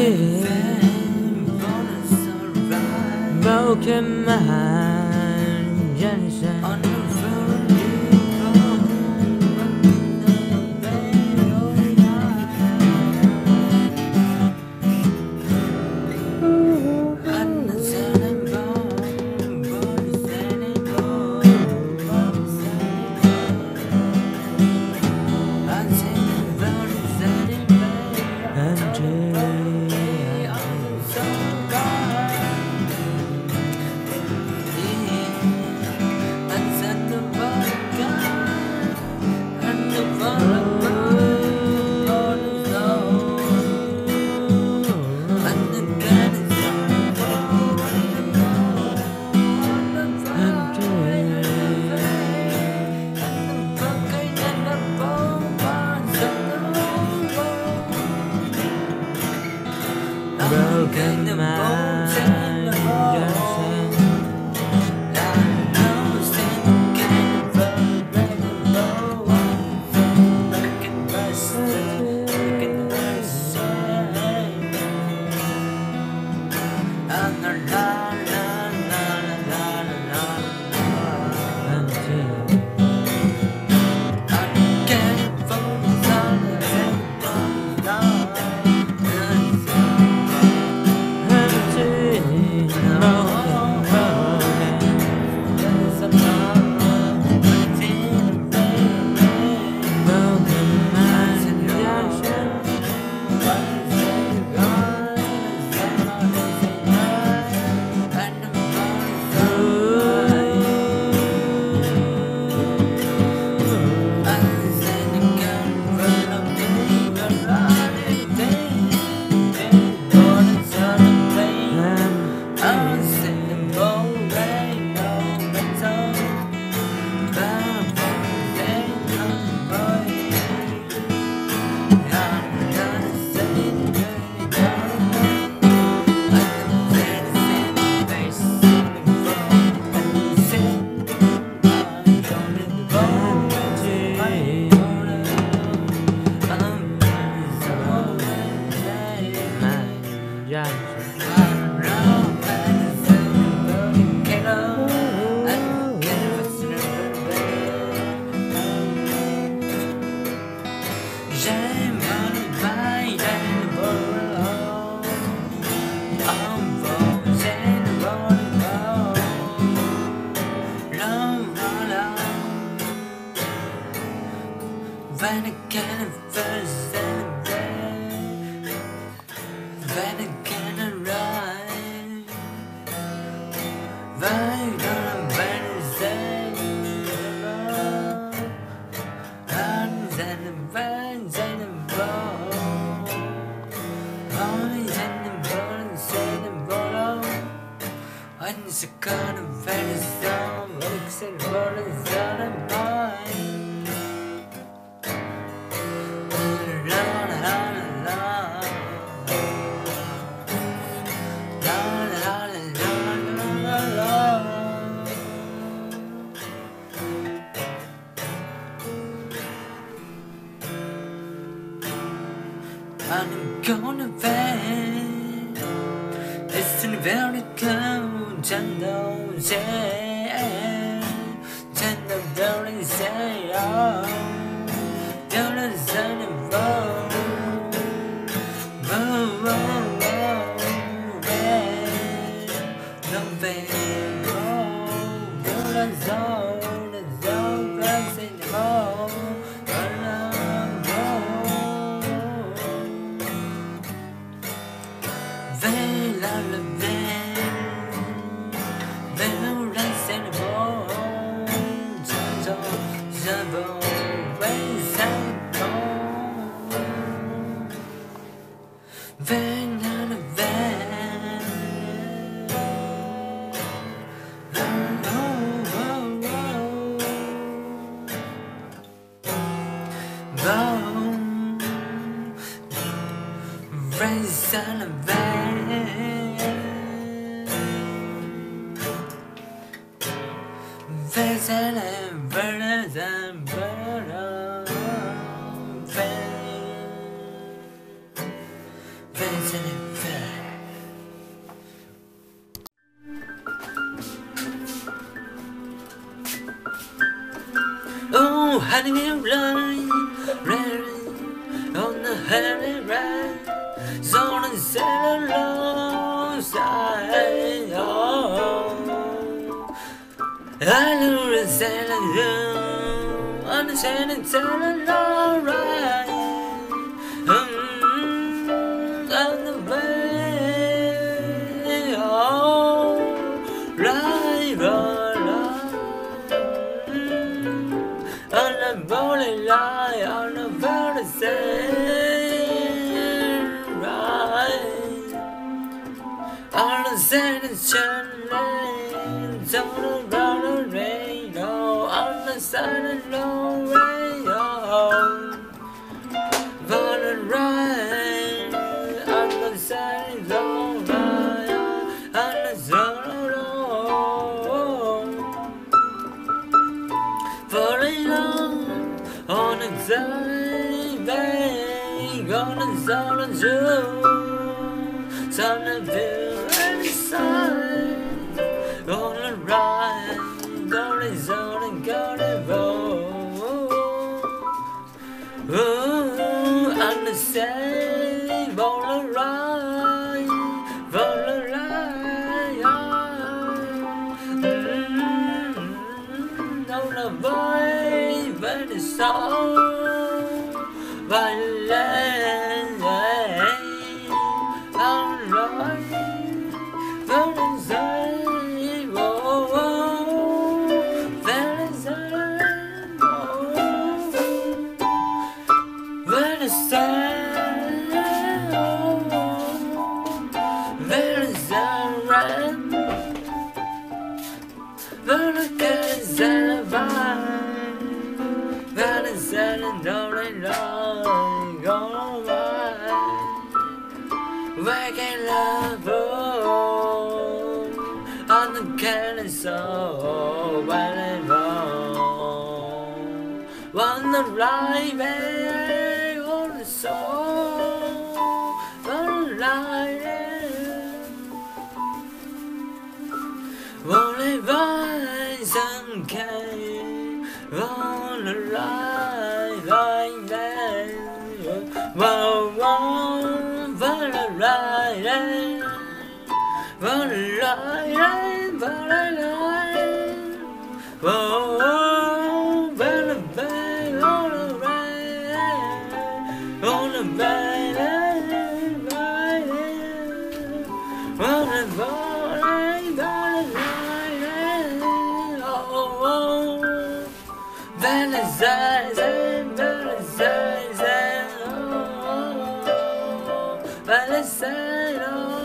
broken mind, Jincheng. Broken mind, Jincheng. When again it first and then when again arrive when on Wednesday and then Wednesday and ball always in the morning say the ball when it's a kind of very song except for the sun and mine. I'm gonna bed. It's in very cold, gentle day. Gentle very say, oh, don't sun and roll. Oh, oh, oh, babe. No, babe. Oh, don't zone, the zone, bless in the hole. Vieze. Honey, we're running, on the heavy ride, so and sail alongside. I know the sail alone, on the sail and sail along, right, on the way, right, on the bowling line, on the very same right, on the sand lane, on the radio, on the side of the radio, for the ride, on the side of the radio, on the side of the for a long, on the side, babe, on the side of the sun of the side, on the right, on the zone and got it on the same, on the right, on the right, on the way, but it's all by land, on the right, on the side, oh, very side, oh, very side, oh, very side, very side, very side, and don't know, go by. Waking love on the candy so valuable. On the right way, on the soul, on the right, only vines and cane, on the right, right there, whoa, whoa. Valentine's,